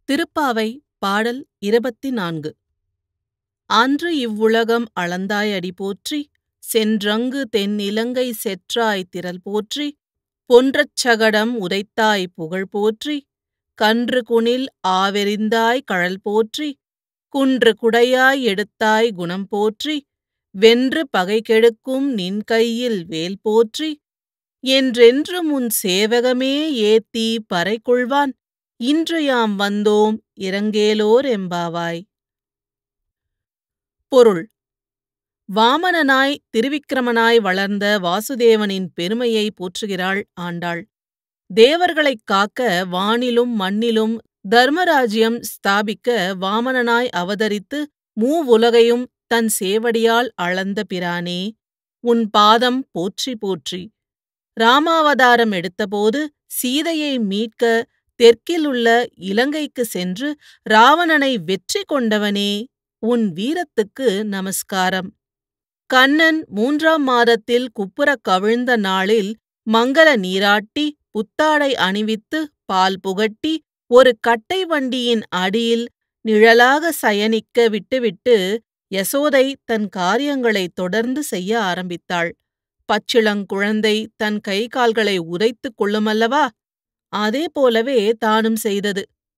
திருப்பாவை பாடல் 24. அன்று இவ்வுலகம் அளந்தாய் அடி போற்றி, சென்றங்கு தென்னிலங்கை செற்றாய் திரள் போற்றி, பொன்றச் சகடம் உதைத்தாய் புகழ் போற்றி, கன்று குணில் ஆவெறிந்தாய் கழல் போற்றி, குன்று குடையாய் எடுத்தாய் குணம் போற்றி, வென்று பகை கெடுக்கும் நின் கையில் வேல் போற்றி, என்றென்றும் உன் சேவகமே ஏத்தி பறை கொள்வான், இன்று யாம் வந்தோம் இரங்கேலோர் எம்பாவாய். பொருள்: வாமனனாய் திருவிக்கிரமனாய் வளர்ந்த வாசுதேவனின் பெருமையை போற்றுகிறாள் ஆண்டாள். தேவர்களைக் காக்க வானிலும் மண்ணிலும் தர்மராஜ்யம் ஸ்தாபிக்க வாமனனாய் அவதரித்து மூவுலகையும் தன் சேவடியால் அளந்த பிரானே, உன் பாதம் போற்றி போற்றி. ராமாவதாரம் எடுத்தபோது சீதையை மீட்க தெற்கிலுள்ள இலங்கைக்கு சென்று ராவணனை வெற்றி கொண்டவனே, உன் வீரத்துக்கு நமஸ்காரம். கண்ணன் 3ஆம் மாதத்தில் குப்புறக் கவிழ்ந்த நாளில் மங்கள நீராட்டி புத்தாடை அணிவித்து பால் புகட்டி ஒரு கட்டை வண்டியின் அடியில் நிழலாக சயனிக்க விட்டுவிட்டு யசோதை தன் காரியங்களைத் தொடர்ந்து செய்ய ஆரம்பித்தாள். பச்சிளங்குழந்தை தன் கை கால்களை உதைத்துக் கொள்ளுமல்லவா, அதே போலவே தானும் செய்தது.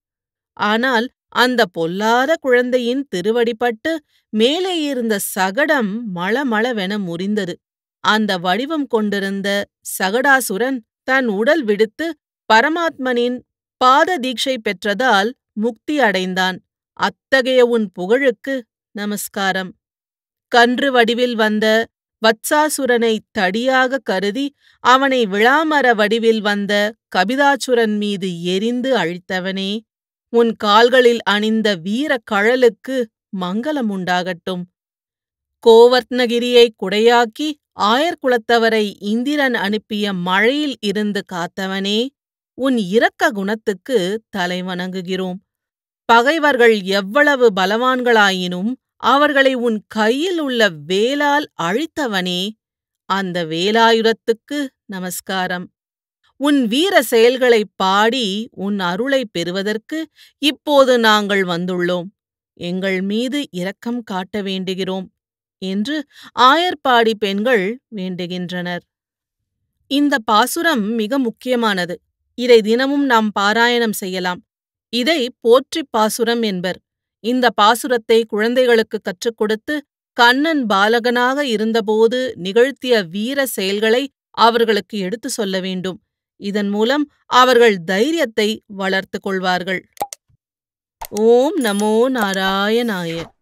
ஆனால் அந்த பொல்லாத குழந்தையின் திருவடிபட்டு மேலே இருந்த சகடம் மளமளவென முறிந்தது. அந்த வடிவம் கொண்டிருந்த சகடாசுரன் தன் உடல் விடுத்து பரமாத்மனின் பாத தீட்சை பெற்றதால் முக்தி அடைந்தான். அத்தகைய உன் புகழுக்கு நமஸ்காரம். கன்று வடிவில் வந்த வத்சாசுரனை தடியாக கருதி அவனை விளாமர வடிவில் வந்த கபிதாசுரன் மீது எரிந்து அழித்தவனே, உன் கால்களில் அணிந்த வீர கழலுக்கு மங்களம் உண்டாகட்டும். கோவர்த்னகிரியை குடையாக்கி ஆயர்குலத்தவரை இந்திரன் அனுப்பிய மழையில் இருந்து காத்தவனே, உன் இரக்க குணத்துக்கு தலை வணங்குகிறோம். பகைவர்கள் எவ்வளவு பலவான்களாயினும் அவர்களை உன் கையில் உள்ள வேலால் அழித்தவனே, அந்த வேலாயுதத்துக்கு நமஸ்காரம். உன் வீர செயல்களைப் பாடி உன் அருளைப் பெறுவதற்கு இப்போது நாங்கள் வந்துள்ளோம். எங்கள் மீது இரக்கம் காட்ட வேண்டுகிறோம் என்று ஆயர்பாடி பெண்கள் வேண்டுகின்றனர். இந்த பாசுரம் மிக முக்கியமானது. இதை தினமும் நாம் பாராயணம் செய்யலாம். இதை போற்றிப் பாசுரம் என்பர். இந்த பாசுரத்தை குழந்தைகளுக்கு கற்றுக் கொடுத்து கண்ணன் பாலகனாக இருந்தபோது நிகழ்த்திய வீர செயல்களை அவர்களுக்கு எடுத்து சொல்ல வேண்டும். இதன் மூலம் அவர்கள் தைரியத்தை வளர்த்து கொள்வார்கள். ஓம் நமோ நாராயணாய.